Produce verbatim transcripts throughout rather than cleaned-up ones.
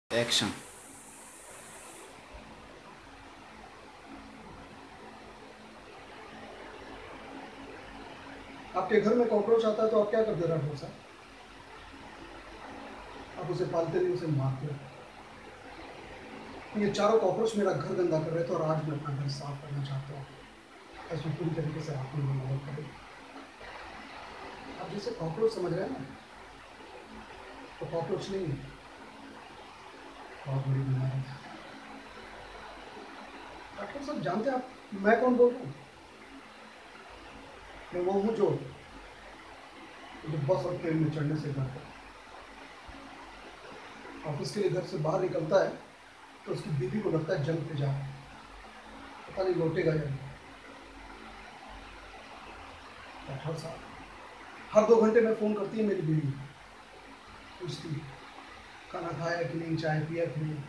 Action. आपके घर में कॉकरोच आता है तो आप क्या करते हो राठौर साहब? आप उसे पालते नहीं, उसे मारते हो। ये चारों कॉकरोच मेरा घर गंदा कर रहे थे और आज मैं अपना घर साफ करना चाहता हूँ। इसमें पूरी तरीके से आप मेरी मदद करें। आप जिसे कॉकरोच समझ रहे हैं ना, तो कॉकरोच नहीं है, बहुत बड़ी बीमारी है। राठौर साहब जानते हैं आप मैं कौन बोल रहा हूँ? मैं वो हूँ जो जो बस और ट्रेन में चढ़ने से डरता है। ऑफिस के लिए घर से बाहर निकलता है तो उसकी बीवी को लगता है जंग पे जा रहा है, पता नहीं लौटेगा या नहीं। राठौर साहब हर दो घंटे में फ़ोन करती है मेरी बीवी, पूछती है खाना खाया कि नहीं, चाय पिया कि नहीं।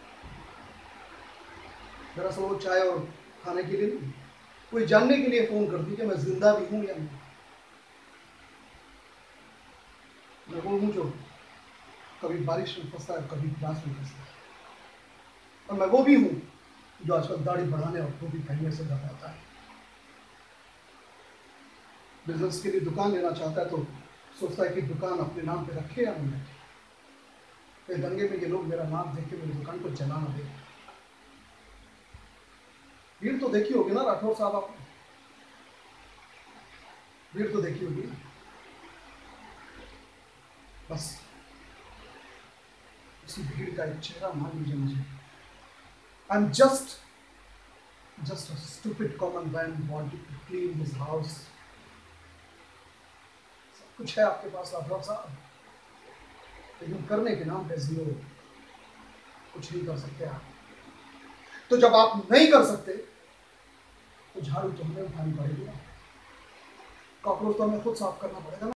दरअसल वो चाय और खाने के लिए नहीं, कोई जानने के लिए फ़ोन करती कि मैं जिंदा भी हूँ या नहीं। मैं वो हूँ जो कभी बारिश में फंसता है, कभी गिलास में फंसता है। और मैं वो भी हूँ जो आजकल दाढ़ी बढ़ाने और टोपी पहनने से घबराता है। बिजनेस के लिए दुकान लेना चाहता है तो सोचता है कि दुकान अपने नाम पे रखे या नहीं रखे। फिर दंगे में ये लोग मेरा नाम देख के मेरी दुकान को जला ना दे। भीड़ तो देखी होगी ना राठौर साहब, आपने भीड़ तो देखी होगी ना। बस उसी भीड़ का एक चेहरा मान लीजिए मुझे। I am just just a stupid common man wanting to clean his house. सब कुछ है आपके पास राठौर साहब, लेकिन करने के नाम पे जीरो। कुछ नहीं कर सकते आप। तो जब आप नहीं कर सकते तो झाड़ू तो हमें उठानी पड़ेगी ना, कॉकरोच तो हमें खुद साफ करना पड़ेगा ना।